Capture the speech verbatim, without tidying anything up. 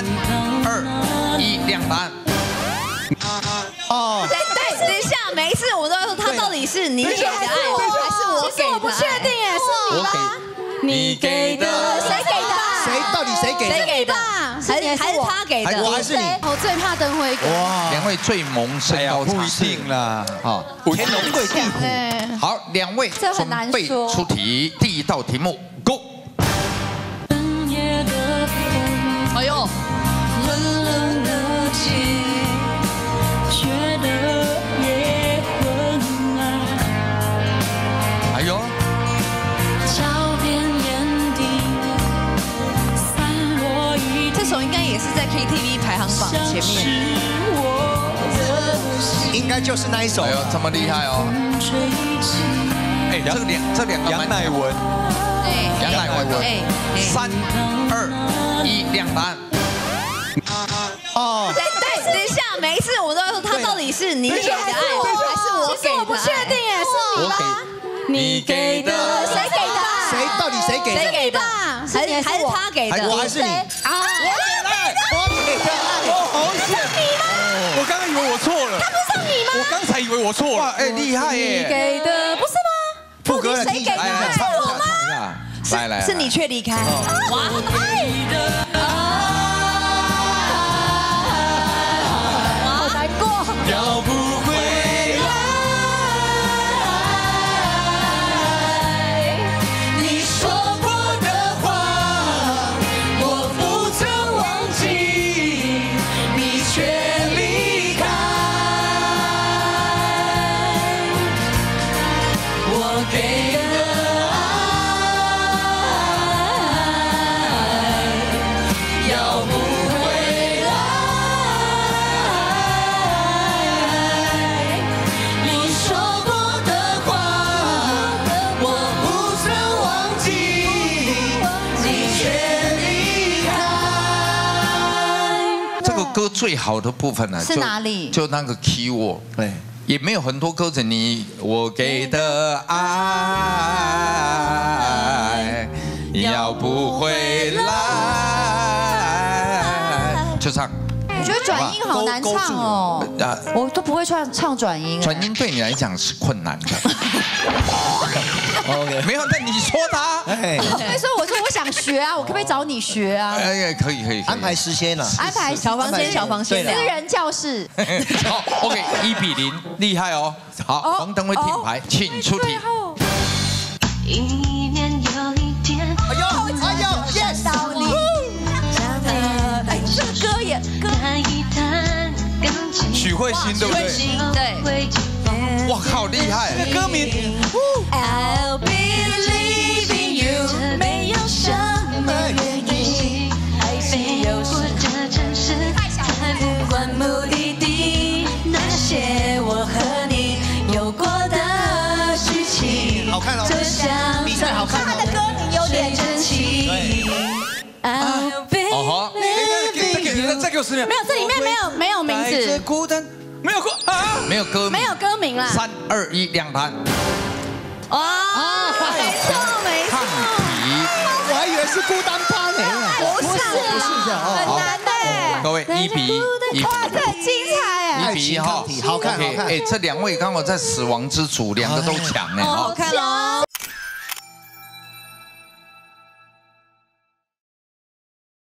二一，亮答案。 哦， 对对，等一下，每一次我都要说他到底是你给的爱，还是我给的？ 我不确定哎，是你吗？ 你给的， 谁给的？ 谁到底谁给的？ 谁给的？还是还是他给的？ 我还是你？ 我最怕灯辉哥。 哇， 两位最萌身高差， 不一定啦。 好， 天龙对地虎。 哎， 好，两位这很难准备说出题，第一道题目 ，Go。 哎呦， 冷冷的街，觉得也昏暗。 哎呦， 照片眼底散落一这首应该也是在 K T V 排行榜前面。 应该就是那一首哎。呦，这么厉害哦！哎，这个两这两个杨乃文， 对， 杨乃文， 哎， 三二一，亮答案。 哦， 对对，等一下，每一次我都要说他到底是你给的爱，还是我给的？ 我不确定哎，是你吗？ 你给的， 谁给的？ 谁到底谁给的？ 谁给的？还是还是他给的？ 我还是你？ 啊！ 我给的爱，我给的爱。 哦，好险！我刚刚以为我错了，他不是你吗？我刚才以为我错了。 哎，厉害耶！ 给的不是吗？ 副歌来听一下， 来来，唱一下，唱一下，来来， 是你却离开。哇！ 好难过。 要不回来， 你说过的话，我不曾忘记，你却离开。我给的爱，要不回来，你说过的话，我不曾忘记，你却离开。 这个歌最好的部分呢， 是哪里就那个 key word， 对， 也没有很多歌词，你我给的爱，要不回来，就唱。 我觉得转音好难唱哦， 啊， 我都不会唱唱转音。 转音对你来讲是困难的。 OK， 没有，那你说他， 哎， 所以说我说我想学啊，我可不可以找你学啊？ 哎，可以可以， 安排时间了， 安排小房间，小房间， 私人教室。 好 ，OK， 一比零，厉害哦。好，黄灯会品牌，请出题。 一年又一天， 哎呦，哎呦 ，yes， 到你。哎，这个歌也歌。 许慧欣对不对？ 对。 哇靠，厉害！ 那歌名 I'll believe in you， 没有什么原因，爱情有时这城市，才不管目的地，那些我和你有过的事情， 好看哦， 就像比赛好看他的歌名有点真情。I'll believe 哦吼， 再给再给我十秒。 没有，这里面没有没有名带着字， 孤单，没有过啊， 没有歌名， 没有歌名啦。 三二一，亮盘。 哇，没错没抗错， 题， 我还以为是孤单芭蕾呢， 不是不是这样很哦， 难的。 各位一比一， 哇，这很精彩哎！ 一比一哈， 好看好看哎，这两位刚好在死亡之组，两个都强哎， 好哈。 看喽。